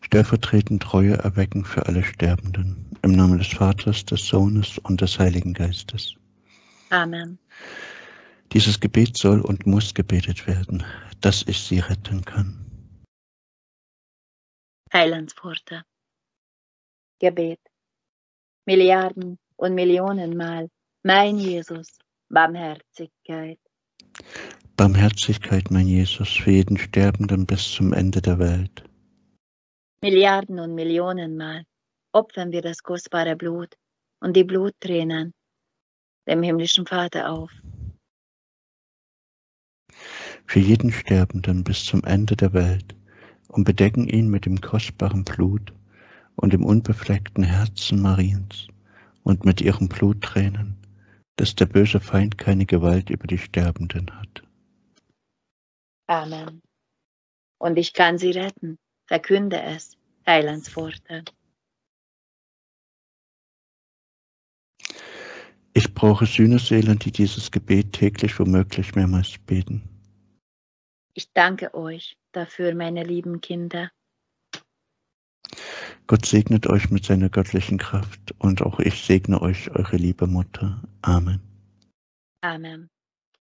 stellvertretend Treue erwecken für alle Sterbenden. Im Namen des Vaters, des Sohnes und des Heiligen Geistes. Amen. Dieses Gebet soll und muss gebetet werden, dass ich sie retten kann. Heilandspforte. Gebet. Milliarden und Millionenmal, mein Jesus, Barmherzigkeit. Barmherzigkeit, mein Jesus, für jeden Sterbenden bis zum Ende der Welt. Milliarden und Millionenmal opfern wir das kostbare Blut und die Bluttränen dem himmlischen Vater auf. Für jeden Sterbenden bis zum Ende der Welt und bedecken ihn mit dem kostbaren Blut und dem unbefleckten Herzen Mariens und mit ihren Bluttränen, dass der böse Feind keine Gewalt über die Sterbenden hat. Amen. Und ich kann sie retten, verkünde es, Heilandspforte. Ich brauche Sühneseelen, die dieses Gebet täglich womöglich mehrmals beten. Ich danke euch dafür, meine lieben Kinder. Gott segnet euch mit seiner göttlichen Kraft und auch ich segne euch, eure liebe Mutter. Amen. Amen.